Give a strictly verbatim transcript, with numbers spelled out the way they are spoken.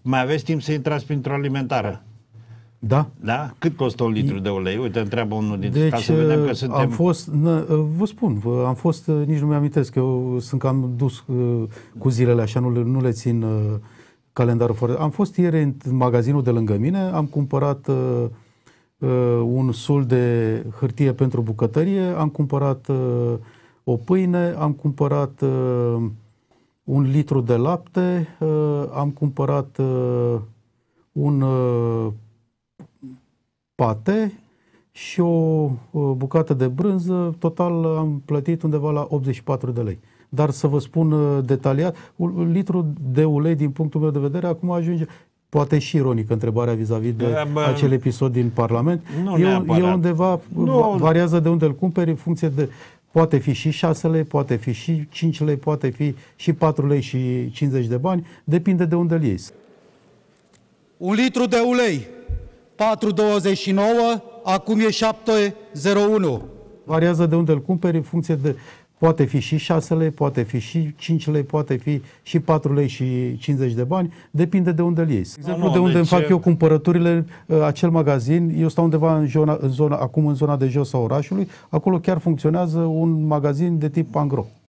Mai aveți timp să intrați printr-o alimentară. Da. Da? Cât costă un litru de ulei? Uite, întreabă unul dintre deci, ca să vedem că suntem... am fost, nă, vă spun, am fost, nici nu mi-amintesc, eu sunt cam dus cu zilele așa, nu le, nu le țin calendarul foarte... Am fost ieri în magazinul de lângă mine, am cumpărat uh, un sul de hârtie pentru bucătărie, am cumpărat uh, o pâine, am cumpărat uh, un litru de lapte, uh, am cumpărat uh, un uh, pate și o uh, bucată de brânză. Total am plătit undeva la optzeci și patru de lei. Dar să vă spun uh, detaliat, un litru de ulei, din punctul meu de vedere, acum ajunge, poate și ironică întrebarea vis-a-vis de Bă, acel episod din Parlament, nu e, e undeva, nu. variază de unde îl cumperi în funcție de, poate fi și șase lei, poate fi și cinci lei, poate fi și patru lei și cincizeci de bani, depinde de unde îl iei. Un litru de ulei, patru virgulă douăzeci și nouă, acum e șapte virgulă zero unu. Variază de unde îl cumperi în funcție de, poate fi și șase lei, poate fi și cinci lei, poate fi și patru lei și cincizeci de bani, depinde de unde îl iei. De exemplu, de unde îmi fac eu cumpărăturile, acel magazin, eu stau undeva în zona, în zona, acum în zona de jos a orașului, acolo chiar funcționează un magazin de tip Angro.